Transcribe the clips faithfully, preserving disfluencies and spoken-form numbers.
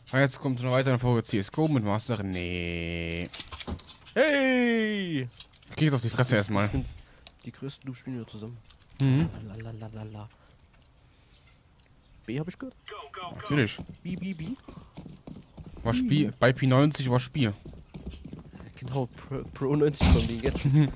Ah, jetzt kommt noch weiter eine Folge C S G O mit Master. Nee. Hey! Ich geh jetzt auf die Fresse erstmal. Die größten Noobs spielen wir zusammen. Mhm. Lalalala. B habe ich gehört? Natürlich. B, B, B. Was Spiel? Bei P neunzig war Spiel. Genau, Pro, Pro neunzig von mir jetzt schon.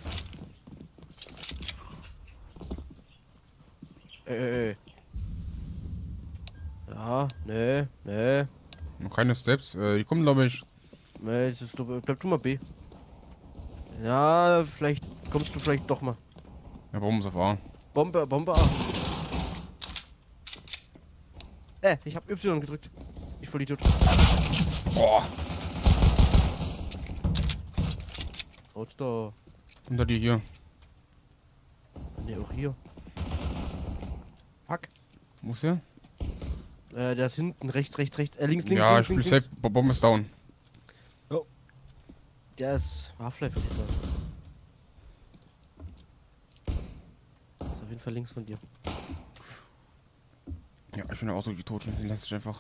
Ey, ey. Ja, ne, ne. Noch keine Steps. Äh, die kommen, glaube ich. Ne, das ist, bleib du mal B. Ja, vielleicht kommst du vielleicht doch mal. Ja, warum muss auf A? Bombe, Bombe A. Äh, ich hab Y gedrückt. Ich voll Idiot. Boah. Haut's da. Unter dir hier. Ne, auch hier. Fuck. Wo ist der? Äh, der ist hinten, rechts, rechts, rechts. Äh, links, links, Ja, links, ich links, spiel links. safe. Bombe ist down. Oh. Der ist Half-Life, würde ich sagen. Ist auf jeden Fall links von dir. Ja, ich bin ja auch so tot schon. Den lasse ich einfach.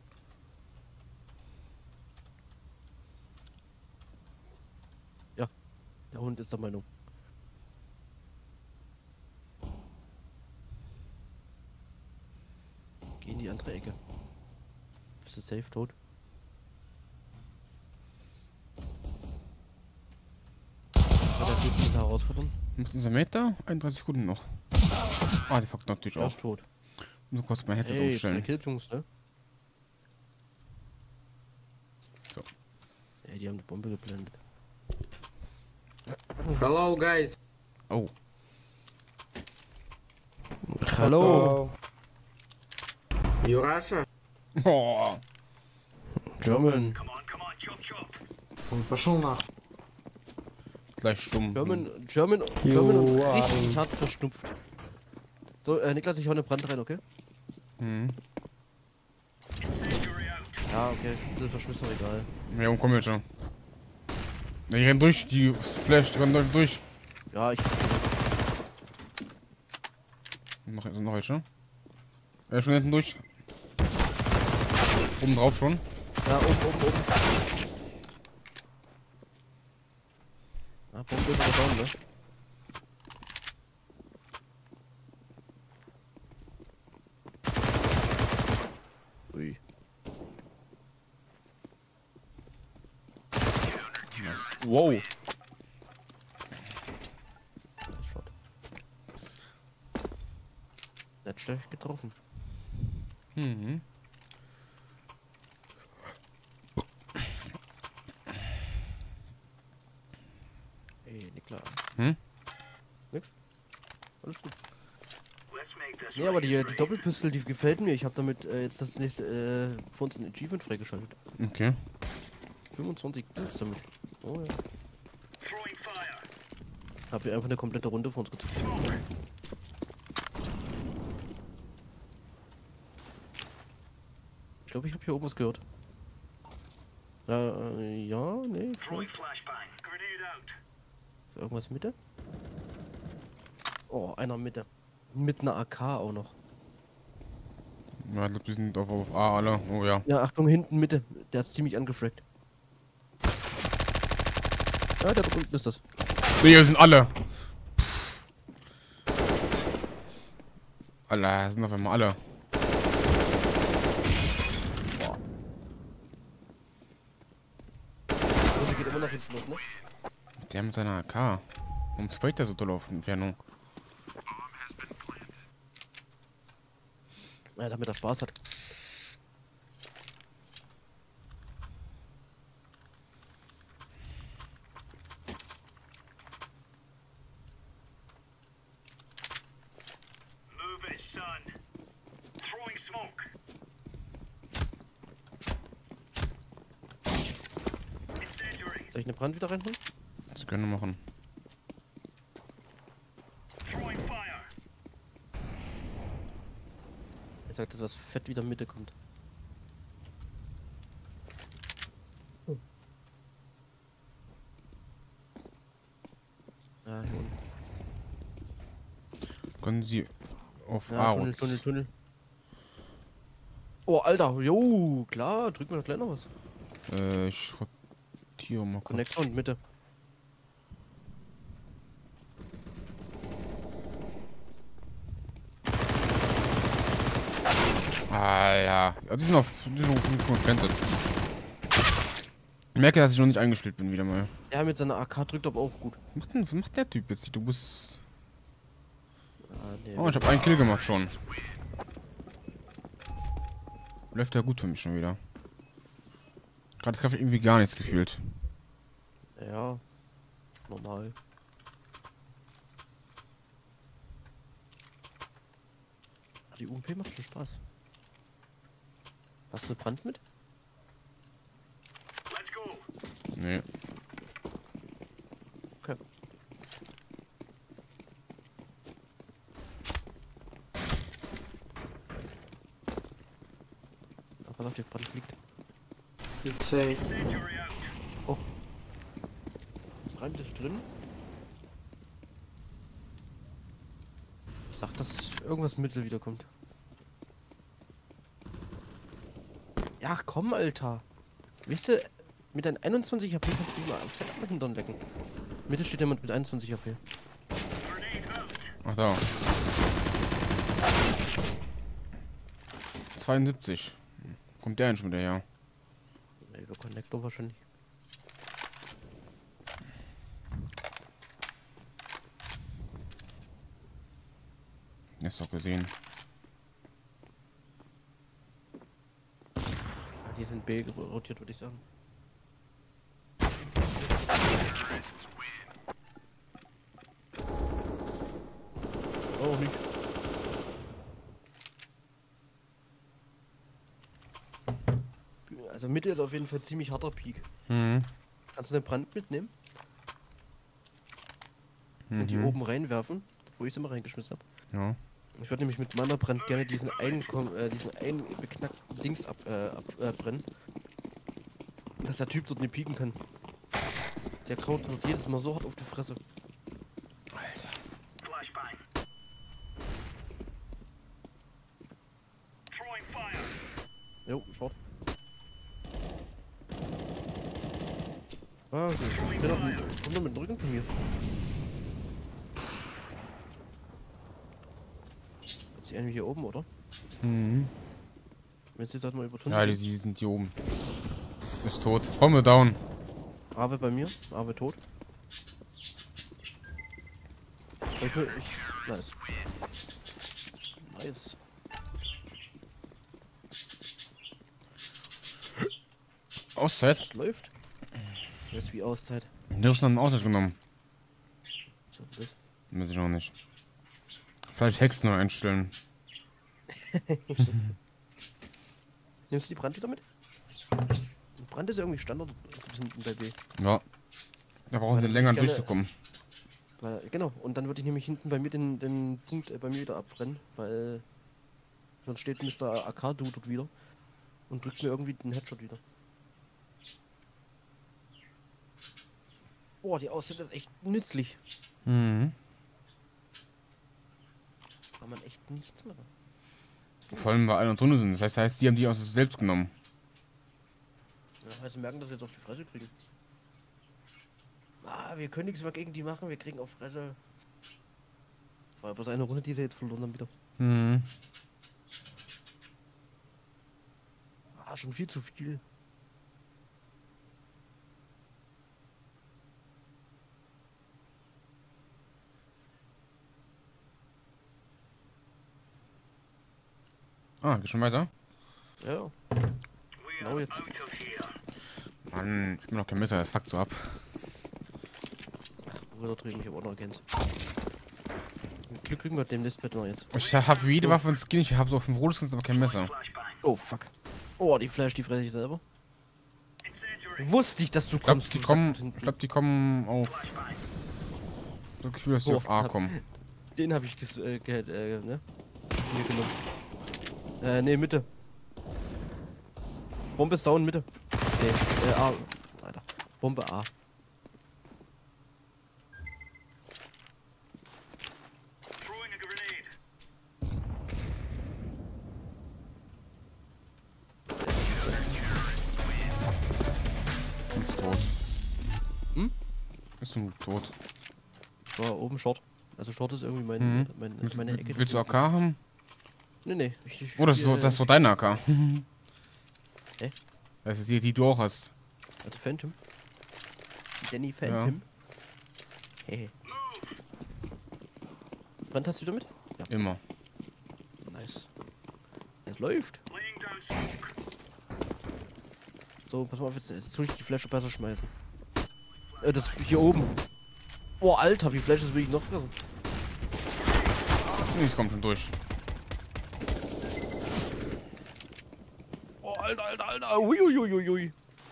Ja, der Hund ist der Meinung. Geh in die andere Ecke. Bist du safe tot? Hat er gut herausfordern? Müssen Sie Meter? einunddreißig Sekunden noch. Ah, die fuckt natürlich Er auch. ist tot. Muss kurz mein Headset Ey, zwei umstellen. Kills, Jungs, ne? So. Ey, die haben die Bombe geblendet. Hello, guys. Oh. Hallo. You Russia? Oh. German. Und пошел nach. Gleich stumm. German, German, German und richtig hart verschnupft. So, äh, Niklas, ich hau eine Brand rein, okay? Mhm. Ja, okay. Das ist verschmissen, doch egal. Ja, und komm jetzt schon. Ja, die rennen durch, die Flash, die rennen durch. durch. Ja, ich hab schon. Noch, noch welche? Ja, schon hinten durch. Oben drauf schon. Ja, oben, oben, oben. Ah, Bombe ist aber down, ne? Ui. Wow. Shot. Nicht schlecht getroffen. Mhm. Ey, Niklas. Hm? Nix. Alles gut. Nee, aber die, die Doppelpistole, die gefällt mir. Ich habe damit äh, jetzt das nächste, äh, für uns ein Achievement freigeschaltet. Okay. fünfundzwanzig Kills damit. Oh ja. Hab hier einfach eine komplette Runde für uns gezogen. Ich glaube, ich habe hier oben was gehört. Äh, ja, nee. vielleicht. Ist da irgendwas Mitte? Oh, einer Mitte. Mit einer A K auch noch. Ja, ich glaub, die sind auf, auf A alle. Oh ja. Ja, Achtung, hinten Mitte. Der ist ziemlich angefragt. Ja, der da unten ist das. Nee, hier sind alle. Pff. Alter, sind auf einmal alle. Der geht immer nach hinten los, ne? Der mit seiner A K. Warum sprayt der so doll auf Entfernung? Ja, damit er Spaß hat. Soll ich eine Brand wieder reinholen? Das können wir machen. Er sagt, dass was fett wieder Mitte kommt. Ja, hier unten. Können Sie auf Ja, A Tunnel, rutschen? Tunnel, Tunnel. Oh, Alter. Jo, klar. Drück mir doch gleich noch was. Äh, ich rotiere mal kurz. Connector und Mitte. Ah ja. Ja, die sind auf. Die sind auf gefentet. Ich merke, dass ich noch nicht eingespielt bin wieder mal. Ja, mit seiner A K drückt aber auch gut. Was macht, denn, was macht der Typ jetzt? Du bist. Ah, nee. Oh, ich habe einen Kill gemacht schon. Läuft ja gut für mich schon wieder. Gerade habe ich irgendwie gar nichts gefühlt. Ja. Normal. Die U M P macht schon Spaß. Hast du eine Brand mit? Nee. Okay. Ah, pass auf, die Brand fliegt. It's safe. Brand ist drin. Ich sag, dass irgendwas Mittel wiederkommt. Ja, komm, Alter. Weißt du, mit deinen einundzwanzig H P kannst du dich mal fett am Hintern lecken. Mitte steht jemand mit einundzwanzig H P. Ach da. zweiundsiebzig. Kommt der denn schon wieder her? Ne, über Connector wahrscheinlich. Ist doch gesehen. Ja, die sind B rotiert, würde ich sagen. Oh, nicht. Also Mitte ist auf jeden Fall ziemlich harter Peak. Mhm. Kannst du den Brand mitnehmen Mhm. und die oben reinwerfen, wo ich sie mal reingeschmissen habe? Ja. Ich würde nämlich mit meiner Brand gerne diesen einen, Kom- äh, diesen einen beknackten Dings ab, äh, abbrennen. Dass der Typ dort nicht pieken kann. Der kraut dort jedes Mal so hart auf die Fresse. Alter. Jo, schaut. Ah, okay. Komm doch mit, komm doch mit dem Rücken von mir. Jetzt die einen hier oben, oder? Mhm. Wenn es jetzt halt mal über Ja, die, die sind hier oben. Ist tot. Bombe down. Ave bei mir, Ave tot. Ich, will- ich, nice. Nice. Auszeit. Das läuft. Das ist wie Auszeit. Der ist noch einen Auszeit genommen. So, das. Weiß ich auch nicht. Vielleicht Hex noch einstellen. Nimmst du die Brand wieder mit? Brand ist ja irgendwie Standard hinten bei B. Ja. Da brauchen sie Weil länger ich gerne- durchzukommen. Weil, genau, und dann würde ich nämlich hinten bei mir den, den Punkt äh, bei mir wieder abbrennen, weil sonst steht Mister A K-Du dort wieder und drückt mir irgendwie den Headshot wieder. Boah, die Aussicht ist echt nützlich. Mhm. Kann man echt nichts machen. Vor allem, weil alle drin sind. Das heißt, heißt, die haben die aus sich selbst genommen. Ja, heißt, wir merken, dass wir jetzt auf die Fresse kriegen. Ah, wir können nichts mehr gegen die machen, wir kriegen auf Fresse. War bloß eine Runde, die sie jetzt verloren haben wieder. Mhm. Ah, schon viel zu viel. Ah, geht schon weiter? Ja, ja. Genau jetzt. Mann, ich bin noch kein Messer, das fuckt so ab. Bruder drüben, ich hab auch noch erkannt. Mit Glück kriegen wir den Listbett noch jetzt. Ich hab wie jede Waffe und Skin, ich hab so auf dem rotes Skin, aber kein Messer. Oh, fuck. Oh, die Flash, die fresse ich selber. Wusste ich, dass du Ich glaub, kommst. die du kommen, Sack ich hinten. glaub, die kommen auf... So Gefühl, dass die Oh, auf A hab- kommen. Den habe ich ges äh, ge äh, ne? Hier genommen. Äh, ne, Mitte. Bombe ist down, Mitte. Ne, äh, A. Alter. Bombe A. Ist zum tot. War oben Short. Also Short ist irgendwie mein, Mhm. mein, Willst, meine Ecke. willst du A K haben? Nee, nee. Ich, ich Oh, das ist so, spiel, das ist so dein A K. Hä? Das ist die, die du auch hast. Also Phantom. Danny Phantom. Hey. Brennt hast du damit? Ja. Immer. Nice. Es läuft. So, pass mal auf, jetzt, jetzt tue ich die Flasche besser schmeißen. Äh, das hier oben. Oh, Alter, wie Flashes will ich noch fressen? Ich komm schon durch. Oh, Alter, Alter, Alter. Uiuiuiui.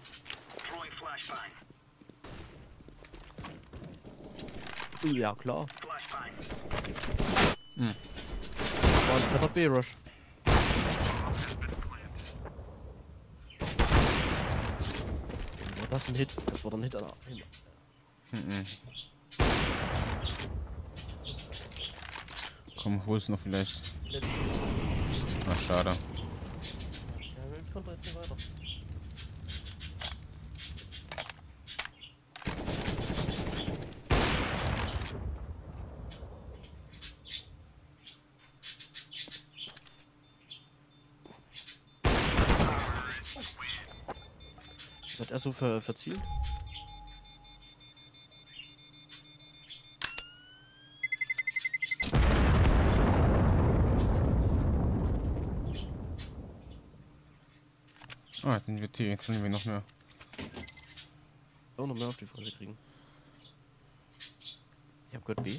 Ja, klar. Hm. War ein fetter B-Rush. War das ein Hit? Das war doch ein Hit, Alter. Mhm. Komm, hol's noch vielleicht. Ach, schade. Ja, ich konnte jetzt nicht weiter. Was hat er so ver verzielt? Ah, jetzt sind wir T, jetzt sind wir noch mehr. Auch noch mehr auf die Fresse kriegen. Ich hab gehört B.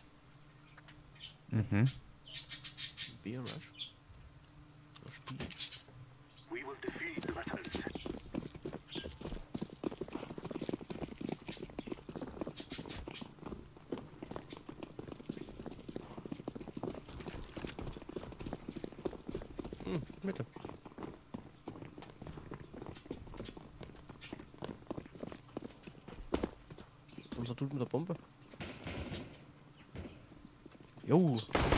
Mhm. B-Rush. Spiel. Hm, Mitte. Unser Dude mit der Bombe. Jo.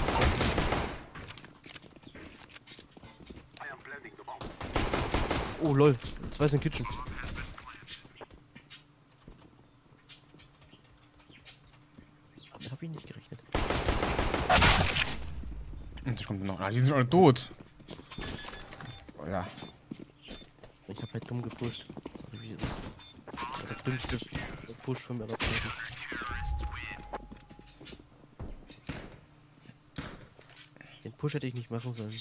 Oh lol, zwei sind Kitchen. Damit hab ich nicht gerechnet. Und jetzt kommt noch. Ah, die sind alle tot. Oh, ja. Ich hab halt dumm gepusht. Sorry, wie ist. Das war der dümmste Push von mir. Den Push hätte ich nicht machen sollen.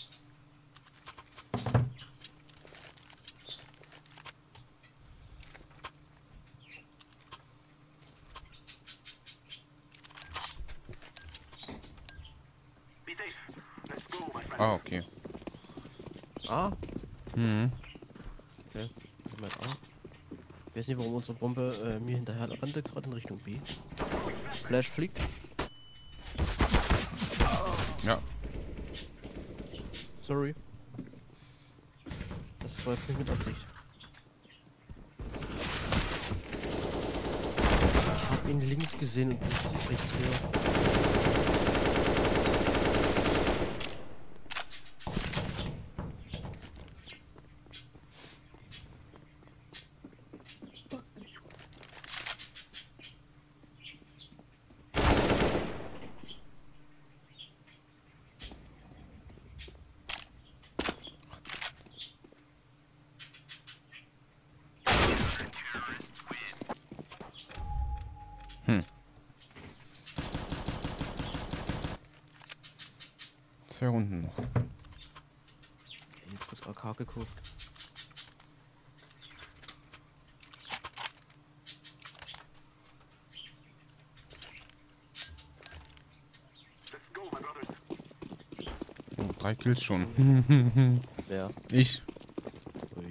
Ah, okay. A? Mhm. Okay. Ich mein A. Ich weiß nicht, warum unsere Bombe äh, mir hinterher rannte, gerade in Richtung B. Flash fliegt. Ja. Sorry. Das war jetzt nicht mit Absicht. Ich hab ihn links gesehen und nicht rechts höher. Hm. Zwei Runden noch. Jetzt kurz A K gekauft. Oh, drei Kills schon. Wer? Ich. Ui.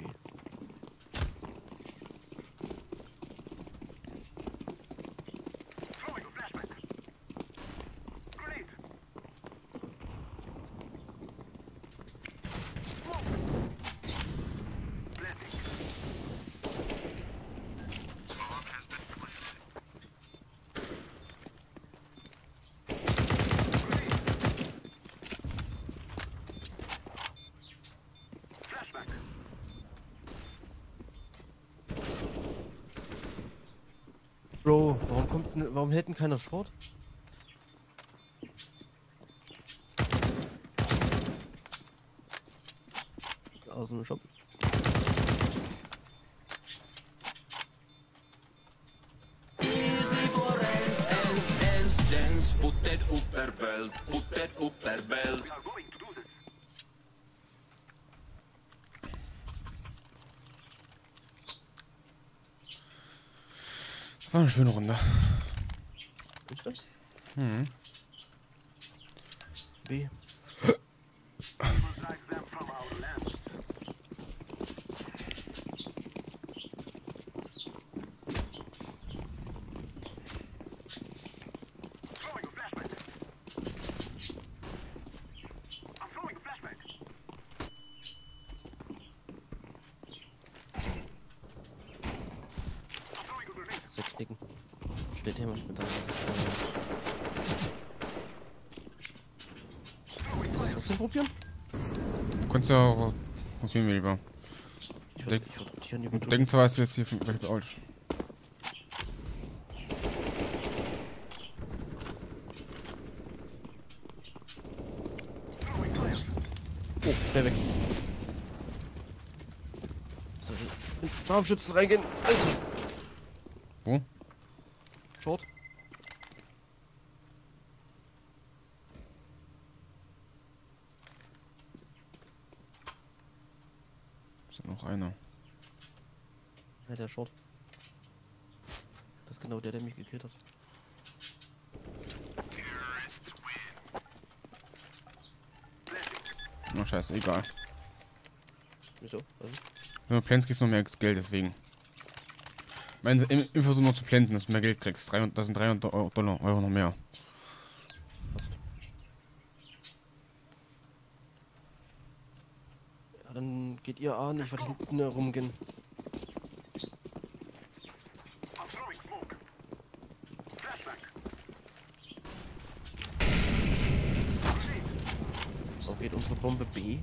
Bro, warum kommt denn, warum hält denn keiner Short? Aus dem Shop. Put it up her belt, put it up her belt. Das war eine schöne Runde. Ist das? Mhm. B. So knicken. Steht hier mal mit der Was ist das denn probieren? Du kannst ja auch. Was wählen wir lieber? Ich würde Denk- ich würd rotieren lieber. Denken zwar, dass du jetzt hier von welche alt. Oh, schnell weg. So, mit Scharfschützen reingehen. Alter. Wo? Short. Ist noch einer. Ja, der Short. Das ist genau der, der mich gekillt hat. Oh, scheiße, egal. Wieso? Also, Wenn du plantest, kriegst du noch mehr Geld, deswegen. Wenn sie im, im Versuch noch zu planten, dass du mehr Geld kriegst. dreihundert, das sind dreihundert Euro, Dollar, Euro noch mehr. passt. Ja, dann geht ihr an, ich werde hinten herumgehen. So geht unsere Bombe B.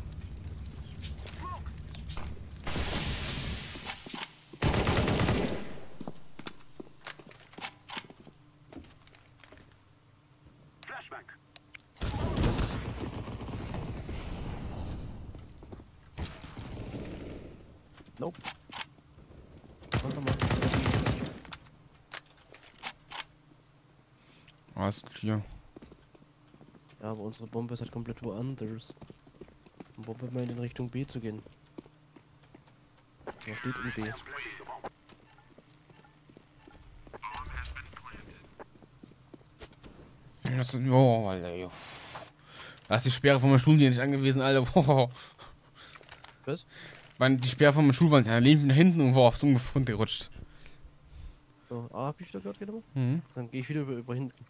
Nope. Warte mal. Alles clear. Ja, aber unsere Bombe ist halt komplett woanders. Die Bombe meint in Richtung B zu gehen. Da steht in B. Das ist, oh, Alter, jo. Da ist die Sperre von meinem Stuhl hier nicht angewiesen, Alter. Oh. Was? Weil die Sperre von meinem Stuhl, er lehnt nach hinten und war aufs Umgefund gerutscht. So, A hab ich wieder gehört, genau. Mhm. Dann gehe ich wieder über, über hinten.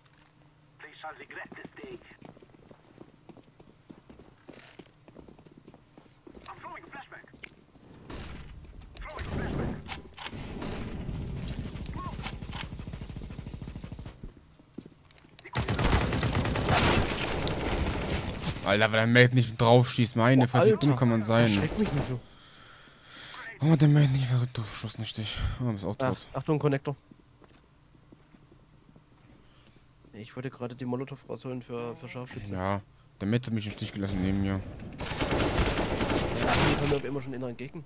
Alter, weil der Mate nicht drauf schießt. Meine, Oh, Fresse, wie Alter. dumm kann man sein? Erschreck mich nicht so. Oh, der Mate nicht war doof, Schuss nicht dich. Oh, bist auch Ach, tot. Achtung, Connector. Ich wollte gerade die Molotow rausholen für, für Scharfschützen. Ja, der Mate hat mich im Stich gelassen neben mir. Die haben wir immer schon inneren Gegner.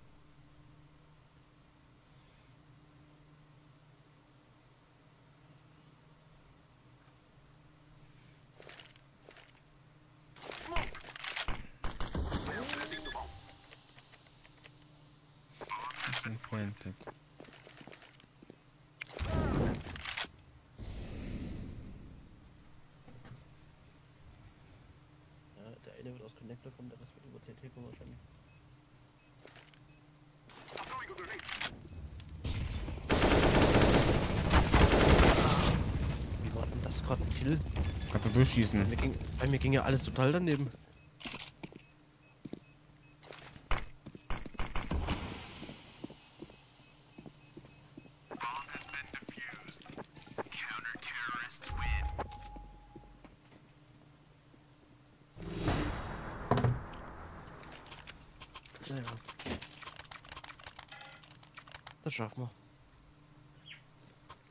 Planted. Ja, der eine wird aus Connector kommen, der Rest wird über T T kommen wahrscheinlich. Wie war denn das gerade ein Kill? Kannst du durchschießen. Bei mir, ging, bei mir ging ja alles total daneben. Naja. Das schaffen wir.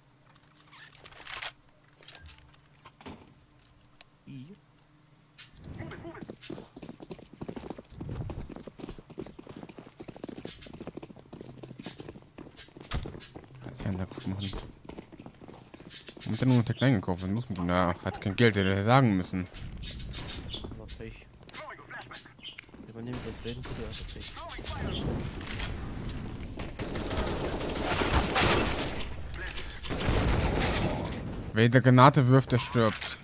Fernseher machen. Und dann nur noch der Kleine gekauft. Was ist los mit ihm? Na, hat kein Geld, hätte er sagen müssen. Aber Pech. Wenn man nicht mit uns reden würde, also Pech. Wer der Granate wirft, der stirbt.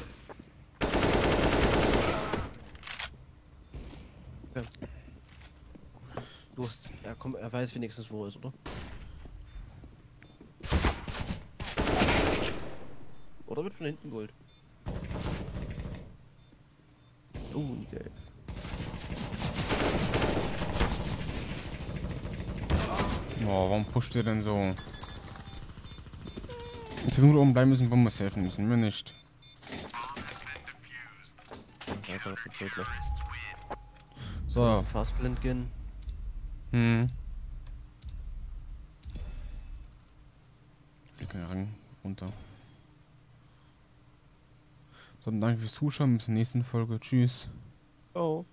Ja. Du hast, ja komm, er weiß wenigstens wo er ist, oder? Oder wird von hinten Gold? Oh, geil. Boah, warum pusht ihr denn so? Jetzt nur oben bleiben müssen, Bombes helfen müssen, mir nicht. Ja, jetzt aber gezählt, ne? So. Fastblind gehen. Hm. Okay, Rang runter. So, dann danke fürs Zuschauen. Bis zur nächsten Folge. Tschüss. Oh.